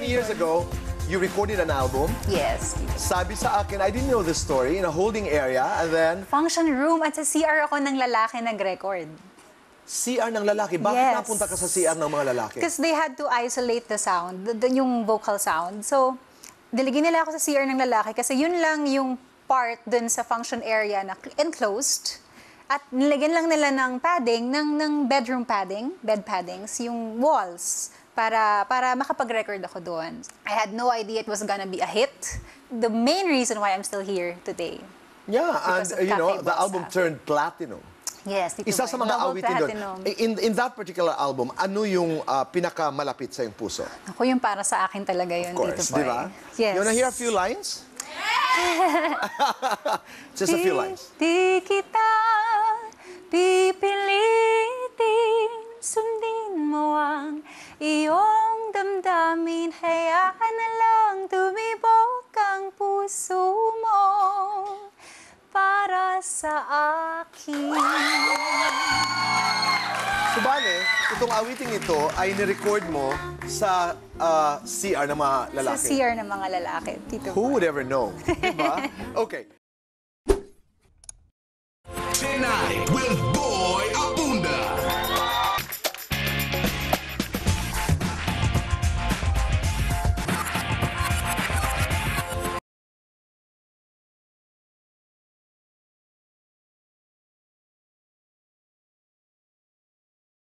years ago, you recorded an album. Yes. Sabi sa akin, I didn't know this story, in a holding area, and then Function room at sa CR ako ng lalaki nag-record. CR ng lalaki. Bakit Yes. napunta ka sa CR ng mga lalaki? Because they had to isolate the sound, yung vocal sound. So, diligin nila ako sa CR ng lalaki kasi yun lang yung part dun sa function area na enclosed. At nilagyan lang nila ng padding, ng bedroom padding, bed paddings, yung walls, para makapag-record ako doon. I had no idea it was gonna be a hit. The main reason why I'm still here today. Yeah, and Because of you know, Cafe the Bossa. album turned platinum. Yes, Isa sa mga double awitin doon. platinum. In that particular album, ano yung pinakamalapit sa iyong puso? Ako yung para sa akin talaga yun, Of course, Tito Boy. di ba? Yes. You wanna hear a few lines? Just a few lines. Di kita pipilitin, sundin mo ang iyong damdamin, hayaan na lang tumibok ang puso mo para sa akin. Subale, itong awiting ito ay nirecord mo sa CR ng mga Sa lalaki. CR ng mga lalaki, Tito Who Boy. would ever know? Diba? Okay.